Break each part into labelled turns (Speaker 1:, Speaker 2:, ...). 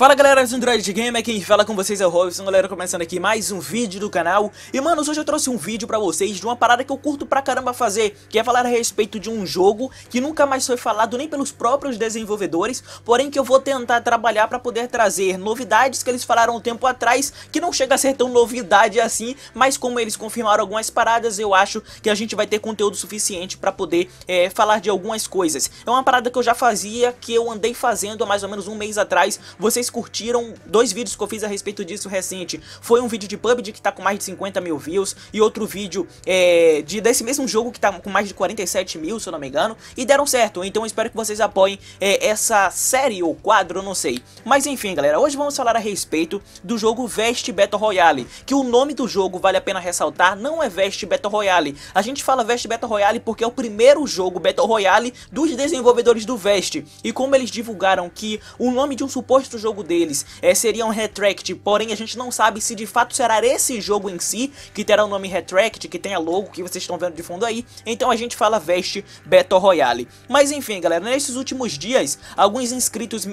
Speaker 1: Fala galera do Android Gamer, quem fala com vocês é o Robson, galera, começando aqui mais um vídeo do canal. E manos, hoje eu trouxe um vídeo pra vocês de uma parada que eu curto pra caramba fazer, que é falar a respeito de um jogo que nunca mais foi falado nem pelos próprios desenvolvedores, porém que eu vou tentar trabalhar pra poder trazer novidades que eles falaram um tempo atrás, que não chega a ser tão novidade assim, mas como eles confirmaram algumas paradas, eu acho que a gente vai ter conteúdo suficiente pra poder falar de algumas coisas. É uma parada que eu já fazia, que eu andei fazendo há mais ou menos um mês atrás. Vocês curtiram dois vídeos que eu fiz a respeito disso recente. Foi um vídeo de PUBG que tá com mais de 50 mil views e outro vídeo desse mesmo jogo que tá com mais de 47 mil, se eu não me engano, e deram certo. Então eu espero que vocês apoiem essa série ou quadro, eu não sei. Mas enfim galera, hoje vamos falar a respeito do jogo Vest Battle Royale, que o nome do jogo, vale a pena ressaltar, não é Vest Battle Royale. A gente fala Vest Battle Royale porque é o primeiro jogo Battle Royale dos desenvolvedores do Vest, e como eles divulgaram que o nome de um suposto jogo deles seria um Retract, porém a gente não sabe se de fato será esse jogo em si que terá o nome Retract, que tem a logo que vocês estão vendo de fundo aí. Então a gente fala Vest Battle Royale. Mas enfim galera, nesses últimos dias alguns inscritos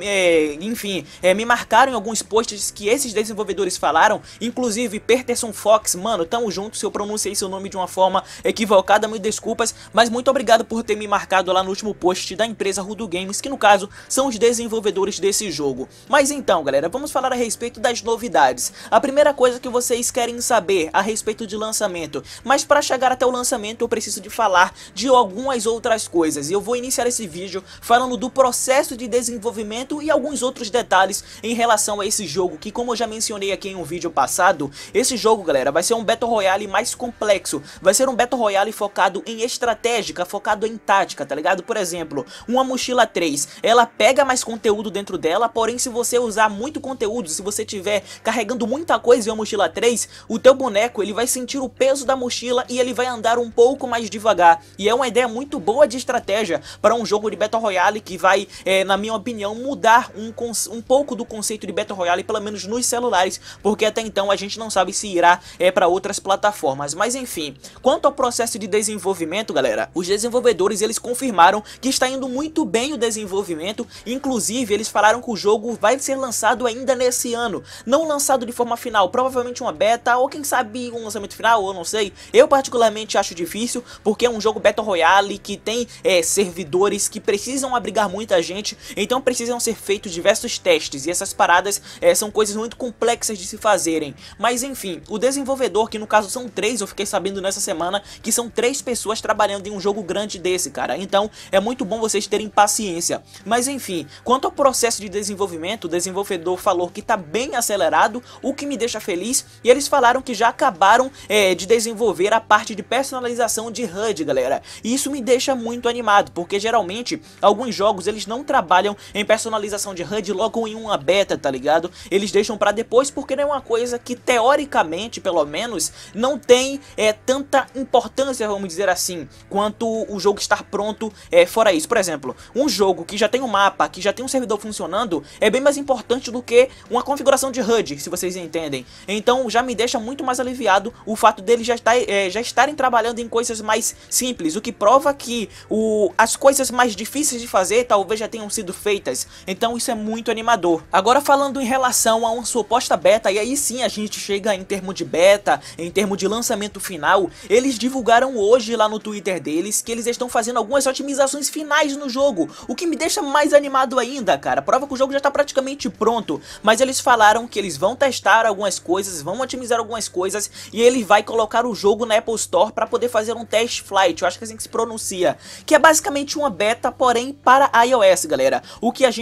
Speaker 1: me marcaram em alguns posts que esses desenvolvedores falaram, inclusive Peterson Fox, mano, tamo junto. Se eu pronunciei seu nome de uma forma equivocada, mil desculpas, mas muito obrigado por ter me marcado lá no último post da empresa Rudo Games, que no caso são os desenvolvedores desse jogo. Mas então galera, vamos falar a respeito das novidades. A primeira coisa que vocês querem saber a respeito de lançamento, mas para chegar até o lançamento eu preciso de falar de algumas outras coisas, e eu vou iniciar esse vídeo falando do processo de desenvolvimento e alguns outros detalhes em relação a esse jogo, que como eu já mencionei aqui em um vídeo passado, esse jogo galera vai ser um Battle Royale mais complexo, vai ser um Battle Royale focado em estratégica, focado em tática, tá ligado? Por exemplo, uma mochila 3, ela pega mais conteúdo dentro dela, porém se você usar muito conteúdo, se você tiver carregando muita coisa em uma mochila 3, o teu boneco ele vai sentir o peso da mochila e ele vai andar um pouco mais devagar, e é uma ideia muito boa de estratégia para um jogo de Battle Royale que vai, na minha opinião, mudar um pouco do conceito de Battle Royale, pelo menos nos celulares, porque até então a gente não sabe se irá para outras plataformas. Mas enfim, quanto ao processo de desenvolvimento galera, os desenvolvedores eles confirmaram que está indo muito bem o desenvolvimento, inclusive eles falaram que o jogo vai ser lançado ainda nesse ano, não lançado de forma final, provavelmente uma beta ou quem sabe um lançamento final, eu não sei. Eu particularmente acho difícil, porque é um jogo Battle Royale que tem servidores que precisam abrigar muita gente, então precisam ser feitos diversos testes, e essas paradas são coisas muito complexas de se fazerem. Mas enfim, o desenvolvedor, que no caso são 3, eu fiquei sabendo nessa semana que são 3 pessoas trabalhando em um jogo grande desse, cara, então é muito bom vocês terem paciência. Mas enfim, quanto ao processo de desenvolvimento, o desenvolvedor falou que tá bem acelerado, o que me deixa feliz, e eles falaram que já acabaram de desenvolver a parte de personalização de HUD, galera, e isso me deixa muito animado, porque geralmente alguns jogos eles não trabalham em personalização de HUD logo em uma beta, tá ligado? Eles deixam pra depois, porque não é uma coisa que teoricamente, pelo menos, não tem tanta importância, vamos dizer assim, quanto o jogo estar pronto. Fora isso, por exemplo, um jogo que já tem um mapa, que já tem um servidor funcionando, é bem mais importante do que uma configuração de HUD, se vocês entendem. Então já me deixa muito mais aliviado o fato deles já estarem trabalhando em coisas mais simples, o que prova que as coisas mais difíceis de fazer talvez já tenham sido feitas. Então isso é muito animador. Agora falando em relação a uma suposta beta, e aí sim a gente chega em termo de beta, em termo de lançamento final, eles divulgaram hoje lá no Twitter deles que eles estão fazendo algumas otimizações finais no jogo, o que me deixa mais animado ainda, cara. Prova que o jogo já está praticamente pronto, mas eles falaram que eles vão testar algumas coisas, vão otimizar algumas coisas, e ele vai colocar o jogo na Apple Store para poder fazer um test flight, eu acho que é assim que se pronuncia, que é basicamente uma beta, porém para iOS, galera. O que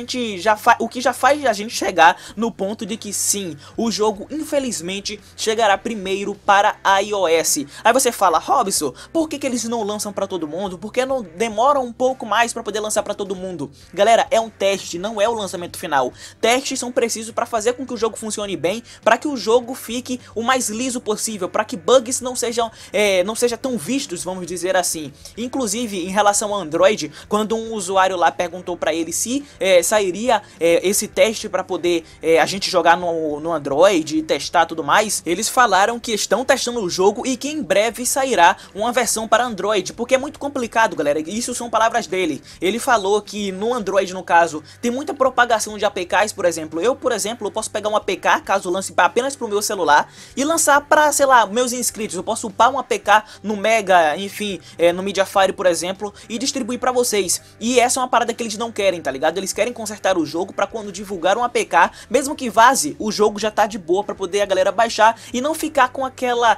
Speaker 1: já faz a gente chegar no ponto de que sim, o jogo infelizmente chegará primeiro para iOS. Aí você fala, Robson, por que eles não lançam para todo mundo? Por que não demoram um pouco mais para poder lançar para todo mundo? Galera, é um teste, não é o lançamento final. Testes são precisos para fazer com que o jogo funcione bem, para que o jogo fique o mais liso possível, para que bugs não sejam tão vistos, vamos dizer assim. Inclusive, em relação ao Android, quando um usuário lá perguntou para ele se sairia esse teste para poder a gente jogar no Android e testar tudo mais, eles falaram que estão testando o jogo e que em breve sairá uma versão para Android, porque é muito complicado, galera. Isso são palavras dele. Ele falou que no Android, no caso, tem muita propagação de APKs, por exemplo. Eu posso pegar um APK, caso lance apenas pro meu celular, e lançar pra, sei lá, meus inscritos. Eu posso upar um APK no Mega, enfim, no Mediafire, por exemplo, e distribuir pra vocês. E essa é uma parada que eles não querem, tá ligado? Eles querem consertar o jogo pra quando divulgar um APK, mesmo que vaze, o jogo já tá de boa pra poder a galera baixar e não ficar com aquela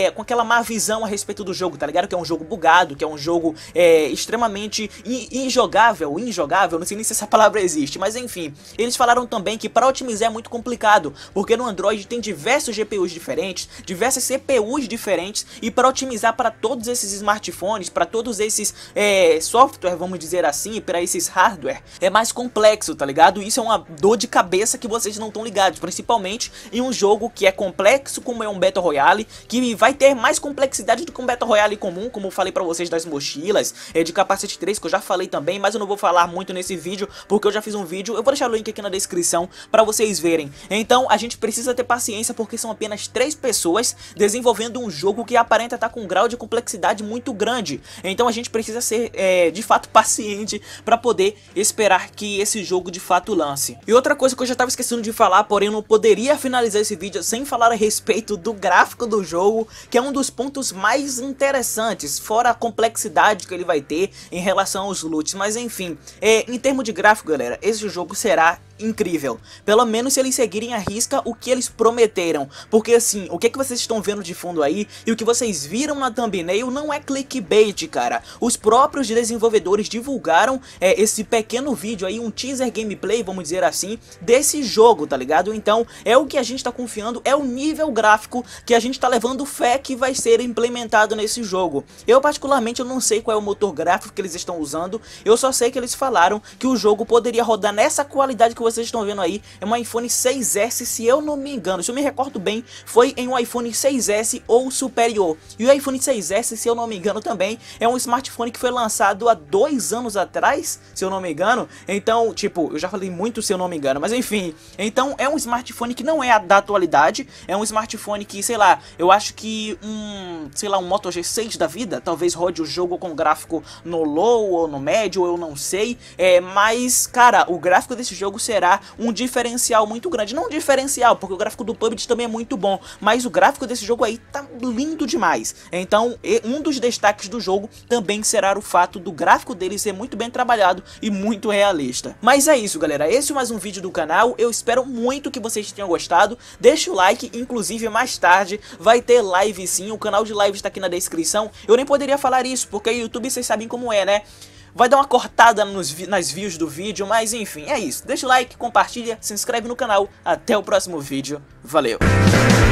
Speaker 1: má visão a respeito do jogo, tá ligado? Que é um jogo bugado, que é um jogo extremamente injogável, não sei nem se essa palavra existe, mas enfim. Eles falaram também que para otimizar é muito complicado, porque no Android tem diversos GPUs diferentes, diversas CPUs diferentes, e para otimizar para todos esses smartphones, para todos esses software, vamos dizer assim, para esses hardware, é mais complexo, tá ligado? Isso é uma dor de cabeça que vocês não estão ligados, principalmente em um jogo que é complexo como é um Battle Royale, que vai ter mais complexidade do que um Battle Royale comum, como eu falei pra vocês das mochilas, de Capacete 3, que eu já falei também, mas eu não vou falar muito nesse vídeo, porque eu já fiz um vídeo, eu vou deixar o link aqui na descrição pra vocês verem. Então a gente precisa ter paciência, porque são apenas 3 pessoas desenvolvendo um jogo que aparenta estar com um grau de complexidade muito grande. Então a gente precisa ser de fato paciente pra poder esperar que esse jogo de fato lance. E outra coisa que eu já tava esquecendo de falar, porém eu não poderia finalizar esse vídeo sem falar a respeito do gráfico do jogo, que é um dos pontos mais interessantes, fora a complexidade que ele vai ter em relação aos loots. Mas enfim, em termos de gráfico, galera, esse jogo será incrível, pelo menos se eles seguirem à risca o que eles prometeram, porque assim, o que vocês estão vendo de fundo aí e o que vocês viram na thumbnail não é clickbait, cara. Os próprios desenvolvedores divulgaram esse pequeno vídeo aí, um teaser gameplay, vamos dizer assim, desse jogo, tá ligado? Então é o que a gente tá confiando, é o nível gráfico que a gente tá levando fé que vai ser implementado nesse jogo. Eu particularmente eu não sei qual é o motor gráfico que eles estão usando, eu só sei que eles falaram que o jogo poderia rodar nessa qualidade que vocês estão vendo aí, é um iPhone 6S, se eu não me engano, se eu me recordo bem, foi em um iPhone 6S ou superior. E o iPhone 6S, se eu não me engano também, é um smartphone que foi lançado há 2 anos atrás, se eu não me engano. Então, tipo, eu já falei muito se eu não me engano, mas enfim. Então é um smartphone que não é da atualidade, é um smartphone que, sei lá, eu acho que sei lá, um Moto G6 da vida, talvez rode o jogo com gráfico no low ou no médio, eu não sei. Mas, cara, o gráfico desse jogo será um diferencial muito grande. Não um diferencial, porque o gráfico do PUBG também é muito bom, mas o gráfico desse jogo aí tá lindo demais. Então, um dos destaques do jogo também será o fato do gráfico dele ser muito bem trabalhado e muito realista. Mas é isso, galera. Esse é mais um vídeo do canal. Eu espero muito que vocês tenham gostado. Deixa o like, inclusive mais tarde vai ter live sim. O canal de live está aqui na descrição. Eu nem poderia falar isso, porque o YouTube vocês sabem como é, né? Vai dar uma cortada nas views do vídeo, mas enfim, é isso. Deixa o like, compartilha, se inscreve no canal. Até o próximo vídeo. Valeu!